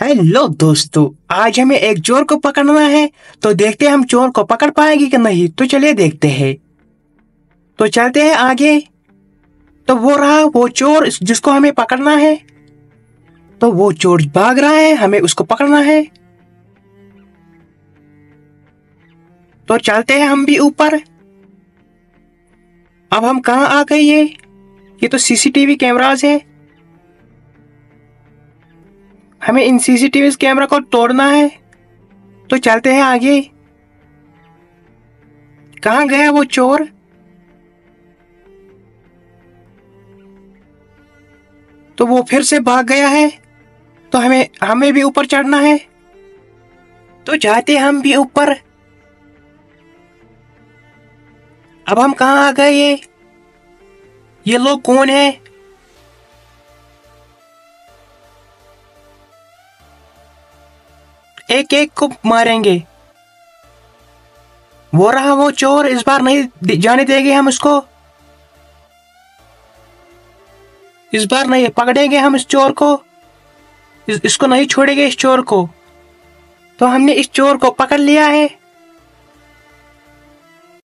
Hello दोस्तों, आज हमें एक चोर को पकड़ना है। तो देखते हैं हम चोर को पकड़ पाएंगे कि नहीं। तो चलिए देखते हैं। तो चलते हैं आगे। तो वो रहा वो चोर जिसको हमें पकड़ना है। तो वो चोर भाग रहा है, हमें उसको पकड़ना है। तो चलते हैं हम भी ऊपर। अब हम कहाँ आ गए? ये तो सीसीटीवी कैमरास है। हमें इन सीसीटीवी कैमरा को तोड़ना है। तो चलते हैं आगे। कहाँ गया वो चोर? तो वो फिर से भाग गया है। तो हमें हमें भी ऊपर चढ़ना है। तो जाते हम भी ऊपर। अब हम कहाँ आ गए? ये लोग कौन है? एक एक को मारेंगे। वो रहा वो चोर, इस बार नहीं जाने देंगे हम उसको। इस बार नहीं पकड़ेंगे हम इस चोर को। इसको नहीं छोड़ेंगे इस चोर को। तो हमने इस चोर को पकड़ लिया है।